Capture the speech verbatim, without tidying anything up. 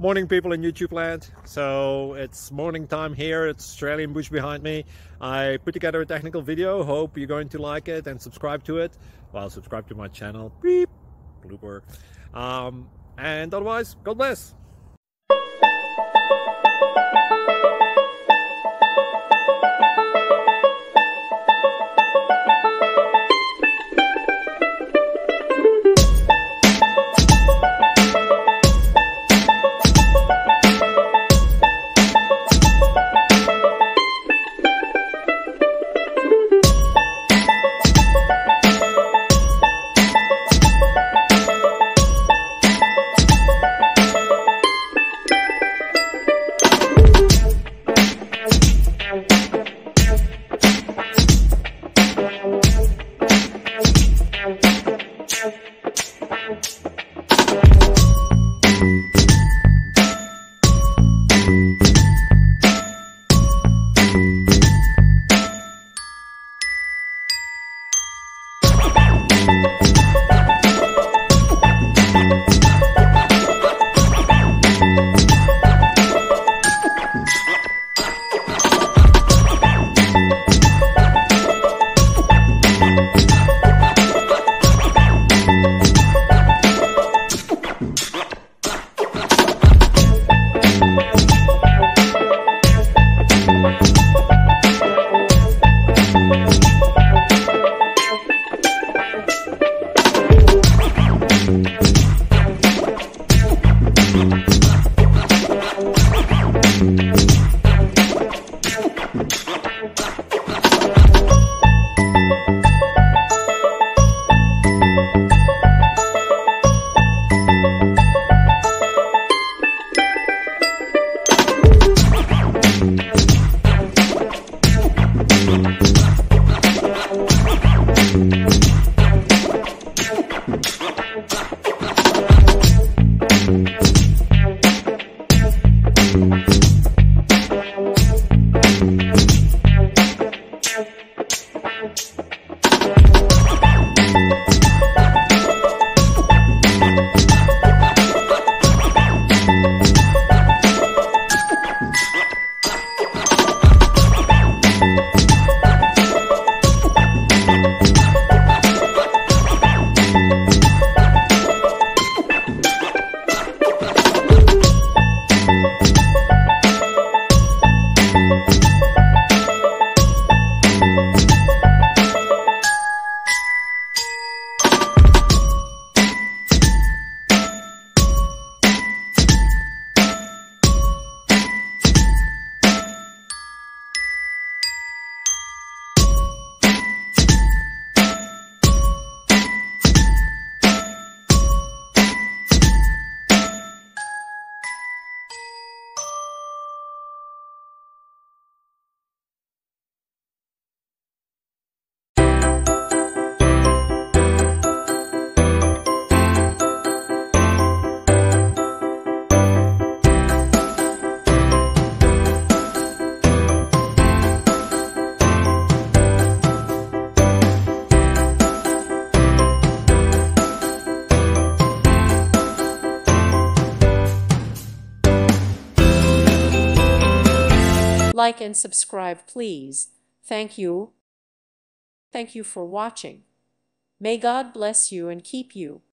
Morning, people in YouTube land. So it's morning time here. It's Australian bush behind me. I put together a technical video. Hope you're going to like it and subscribe to it. Well, subscribe to my channel. Beep. Blooper. Um, and otherwise, God bless. Like and subscribe, please. Thank you. Thank you for watching. May God bless you and keep you.